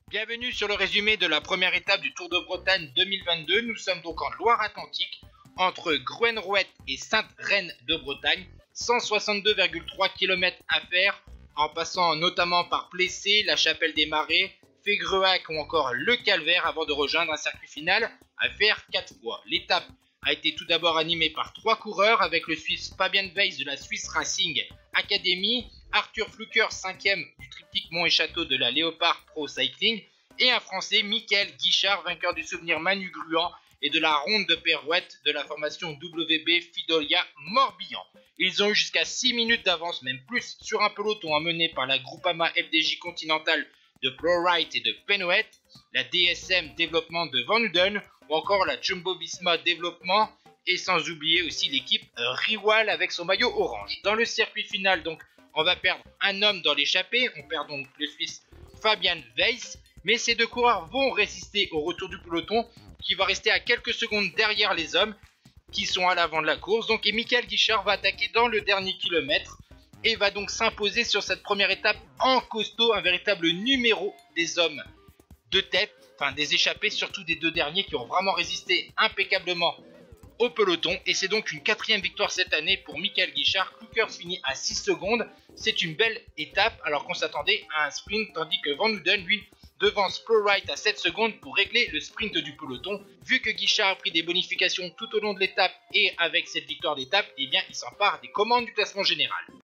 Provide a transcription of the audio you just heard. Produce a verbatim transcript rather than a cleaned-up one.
Bienvenue sur le résumé de la première étape du Tour de Bretagne deux mille vingt-deux. Nous sommes donc en Loire-Atlantique, entre Groenrouet et Sainte-Reine de Bretagne. cent soixante-deux virgule trois kilomètres à faire, en passant notamment par Plessé, la Chapelle des Marais, Fégreuac ou encore le Calvaire, avant de rejoindre un circuit final à faire quatre fois. L'étape a été tout d'abord animée par trois coureurs, avec le Suisse Fabian Weiss de la Swiss Racing Academy, Arthur Flucker cinquième du triptyque Mont et Château de la Léopard Pro Cycling, et un Français, Michael Guichard, vainqueur du souvenir Manu Gruan et de la Ronde de Perouette de la formation W B Fidolia Morbihan. Ils ont eu jusqu'à six minutes d'avance, même plus, sur un peloton emmené par la Groupama F D J Continental de Plowright et de Penwet, la D S M Développement de Van Uden, ou encore la Jumbo-Visma Développement, et sans oublier aussi l'équipe Riwal avec son maillot orange. Dans le circuit final, donc, on va perdre un homme dans l'échappée, on perd donc le Suisse Fabian Weiss, mais ces deux coureurs vont résister au retour du peloton, qui va rester à quelques secondes derrière les hommes qui sont à l'avant de la course. Donc, et Michael Guichard va attaquer dans le dernier kilomètre et va donc s'imposer sur cette première étape en costaud, un véritable numéro des hommes de tête, enfin des échappés, surtout des deux derniers qui ont vraiment résisté impeccablement au peloton. Et c'est donc une quatrième victoire cette année pour Michael Guichard. Kluckers finit à six secondes, c'est une belle étape alors qu'on s'attendait à un sprint, tandis que Van Uden, lui, devance Plowright à sept secondes pour régler le sprint du peloton. Vu que Guichard a pris des bonifications tout au long de l'étape et avec cette victoire d'étape, eh bien il s'empare des commandes du classement général.